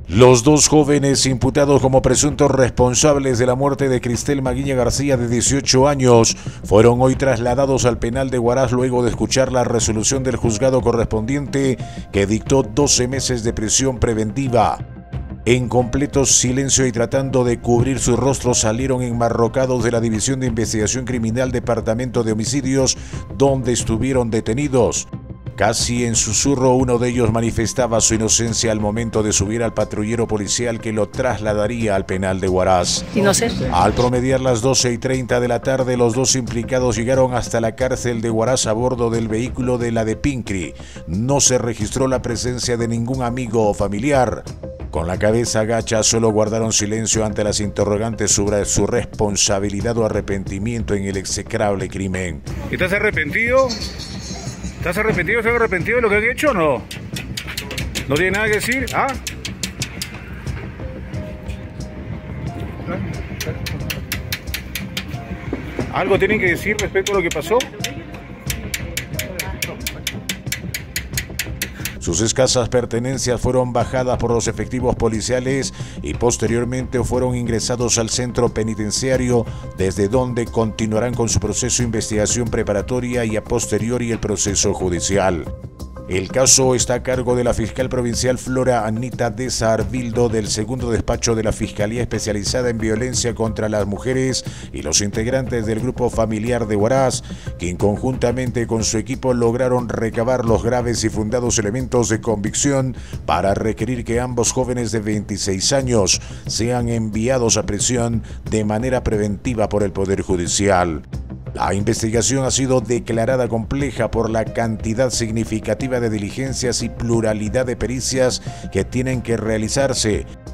Los dos jóvenes imputados como presuntos responsables de la muerte de Cristel Maguiña García, de 18 años, fueron hoy trasladados al penal de Huaraz luego de escuchar la resolución del juzgado correspondiente que dictó 12 meses de prisión preventiva. En completo silencio y tratando de cubrir sus rostros, salieron enmarrocados de la División de Investigación Criminal, Departamento de Homicidios, donde estuvieron detenidos. Casi en susurro, uno de ellos manifestaba su inocencia al momento de subir al patrullero policial que lo trasladaría al penal de Huaraz. Inocente. Al promediar las 12:30 de la tarde, los dos implicados llegaron hasta la cárcel de Huaraz a bordo del vehículo de la de Pincri. No se registró la presencia de ningún amigo o familiar. Con la cabeza agacha, solo guardaron silencio ante las interrogantes sobre su responsabilidad o arrepentimiento en el execrable crimen. ¿Estás arrepentido? ¿Estás arrepentido? ¿Estás arrepentido de lo que has hecho o no? ¿No tiene nada que decir? ¿Ah? ¿Algo tienen que decir respecto a lo que pasó? Sus escasas pertenencias fueron bajadas por los efectivos policiales y posteriormente fueron ingresados al centro penitenciario, desde donde continuarán con su proceso de investigación preparatoria y a posteriori el proceso judicial. El caso está a cargo de la fiscal provincial Flora Anita Deza Arbildo, del segundo despacho de la Fiscalía Especializada en Violencia contra las Mujeres, y los integrantes del grupo familiar de Huaraz, quien conjuntamente con su equipo lograron recabar los graves y fundados elementos de convicción para requerir que ambos jóvenes de 26 años sean enviados a prisión de manera preventiva por el Poder Judicial. La investigación ha sido declarada compleja por la cantidad significativa de diligencias y pluralidad de pericias que tienen que realizarse,